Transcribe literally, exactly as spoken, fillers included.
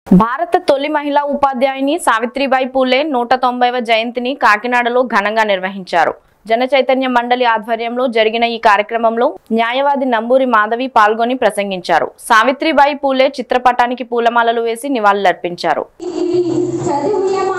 భారత తొలి మహిళా ఉపాధ్యాయుని సావిత్రిబాయి పూలే నూట తొంభైవ జయంతిని కాకినాడలో ఘనంగా నిర్వహించారు. జన చైతన్య మండలి ఆధ్వర్యంలో జరిగిన ఈ కార్యక్రమంలో న్యాయవాది నంబూరి మాధవి పాల్గొని ప్రసంగించారు. సావిత్రిబాయి పూలే చిత్రపటానికి పూలమాలలు వేసి నివాళులర్పించారు.